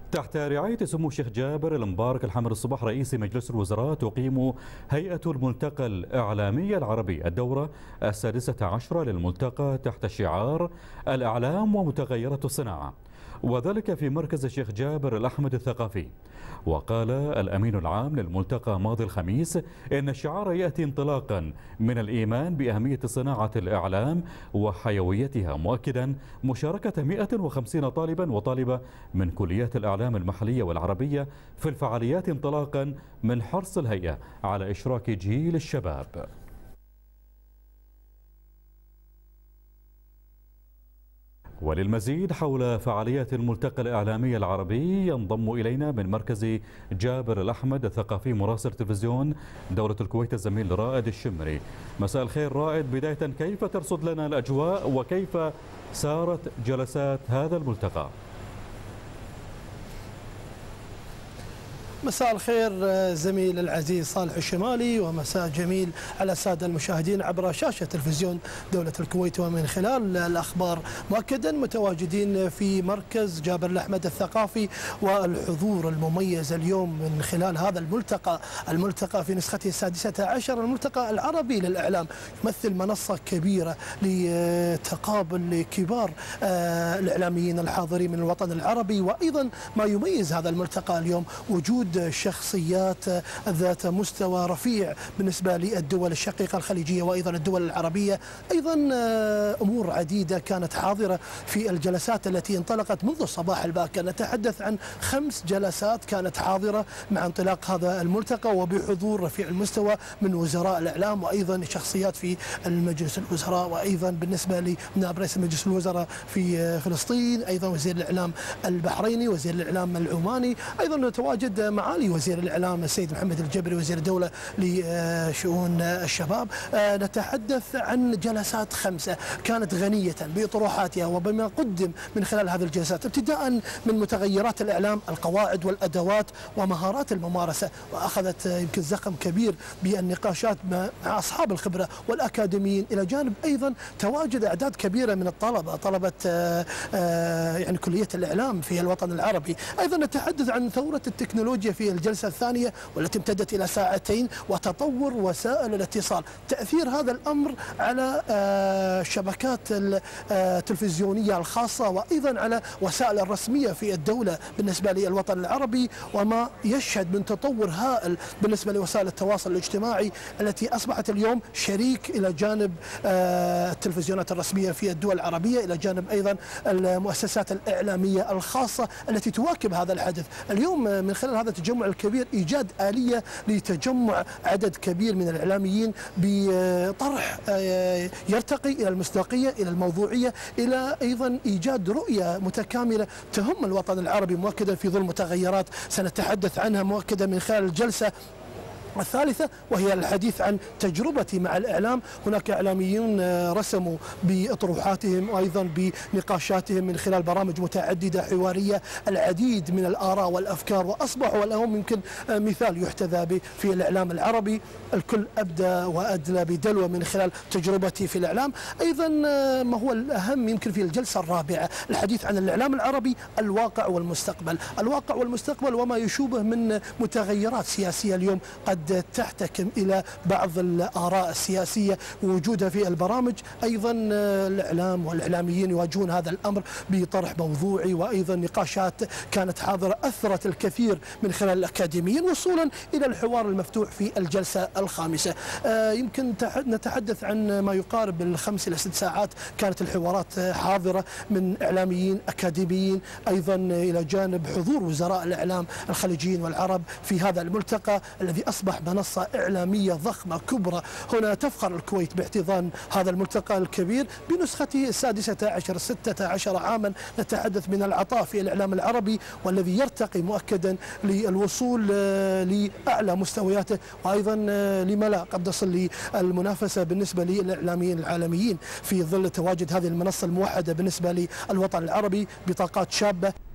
تحت رعاية سمو الشيخ جابر المبارك الحمر الصباح رئيس مجلس الوزراء تقيم هيئة الملتقى الإعلامي العربي الدورة 16 للملتقى تحت شعار الإعلام ومتغيرات الصناعة، وذلك في مركز الشيخ جابر الأحمد الثقافي. وقال الأمين العام للملتقى ماضي الخميس إن الشعار يأتي انطلاقا من الإيمان بأهمية صناعة الإعلام وحيويتها، مؤكدا مشاركة 150 طالبا وطالبة من كليات الإعلام المحلية والعربية في الفعاليات انطلاقا من حرص الهيئة على إشراك جيل الشباب. وللمزيد حول فعاليات الملتقى الإعلامي العربي ينضم إلينا من مركز جابر الأحمد الثقافي مراسل تلفزيون دولة الكويت الزميل رائد الشمري. مساء الخير رائد، بداية كيف ترصد لنا الأجواء وكيف سارت جلسات هذا الملتقى؟ مساء الخير زميل العزيز صالح الشمالي، ومساء جميل على السادة المشاهدين عبر شاشة تلفزيون دولة الكويت. ومن خلال الأخبار مؤكدا متواجدين في مركز جابر الأحمد الثقافي، والحضور المميز اليوم من خلال هذا الملتقى في نسخته 16 الملتقى العربي للإعلام، يمثل منصة كبيرة لتقابل كبار الإعلاميين الحاضرين من الوطن العربي. وأيضا ما يميز هذا الملتقى اليوم وجود شخصيات ذات مستوى رفيع بالنسبة للدول الشقيقة الخليجية وأيضا الدول العربية. أيضا أمور عديدة كانت حاضرة في الجلسات التي انطلقت منذ الصباح الباكر. نتحدث عن 5 جلسات كانت حاضرة مع انطلاق هذا الملتقى، وبحضور رفيع المستوى من وزراء الإعلام وأيضا شخصيات في المجلس الوزراء، وأيضا بالنسبة لنائب رئيس مجلس الوزراء في فلسطين، أيضا وزير الإعلام البحريني، وزير الإعلام العماني، أيضا تواجد معالي وزير الإعلام السيد محمد الجبري وزير الدولة لشؤون الشباب. نتحدث عن جلسات 5 كانت غنية بطروحاتها وبما قدم من خلال هذه الجلسات، ابتداء من متغيرات الإعلام، القواعد والأدوات ومهارات الممارسة، وأخذت يمكن زخم كبير بالنقاشات مع أصحاب الخبرة والأكاديميين، إلى جانب أيضا تواجد أعداد كبيرة من طلبة يعني كلية الإعلام في الوطن العربي. أيضا نتحدث عن ثورة التكنولوجيا في الجلسة الثانية والتي امتدت إلى 2 ساعات، وتطور وسائل الاتصال، تأثير هذا الأمر على الشبكات التلفزيونية الخاصة وأيضا على وسائل الرسمية في الدولة بالنسبة للوطن العربي، وما يشهد من تطور هائل بالنسبة لوسائل التواصل الاجتماعي التي أصبحت اليوم شريك إلى جانب التلفزيونات الرسمية في الدول العربية، إلى جانب أيضا المؤسسات الإعلامية الخاصة التي تواكب هذا الحدث. اليوم من خلال هذا التجمع الكبير إيجاد آلية لتجمع عدد كبير من الإعلاميين بطرح يرتقي إلى المصداقية، إلى الموضوعية، إلى أيضا إيجاد رؤية متكاملة تهم الوطن العربي، مؤكدا في ظل متغيرات سنتحدث عنها مؤكدا من خلال الجلسة الثالثة، وهي الحديث عن تجربتي مع الإعلام. هناك إعلاميون رسموا بأطروحاتهم وأيضا بنقاشاتهم من خلال برامج متعددة حوارية العديد من الآراء والأفكار، وأصبحوا لهم يمكن مثال يحتذى به في الإعلام العربي. الكل أبدى وأدلى بدلوة من خلال تجربتي في الإعلام. أيضا ما هو الأهم يمكن في الجلسة الرابعة الحديث عن الإعلام العربي، الواقع والمستقبل وما يشوبه من متغيرات سياسية اليوم قد تحتكم إلى بعض الآراء السياسية ووجودها في البرامج. أيضا الإعلام والإعلاميين يواجهون هذا الأمر بطرح موضوعي، وأيضا نقاشات كانت حاضرة أثرت الكثير من خلال الأكاديميين، وصولا إلى الحوار المفتوح في الجلسة الخامسة. يمكن نتحدث عن ما يقارب 5 إلى 6 ساعات كانت الحوارات حاضرة من إعلاميين أكاديميين، أيضا إلى جانب حضور وزراء الإعلام الخليجيين والعرب في هذا الملتقى الذي أصبح منصة إعلامية ضخمة كبرى. هنا تفخر الكويت باحتضان هذا الملتقى الكبير بنسخته 16 عاما. نتحدث من العطاء في الإعلام العربي والذي يرتقي مؤكدا للوصول لأعلى مستوياته، وأيضا لما لا قد تصل للمنافسة بالنسبة للإعلاميين العالميين في ظل تواجد هذه المنصة الموحدة بالنسبة للوطن العربي بطاقات شابة.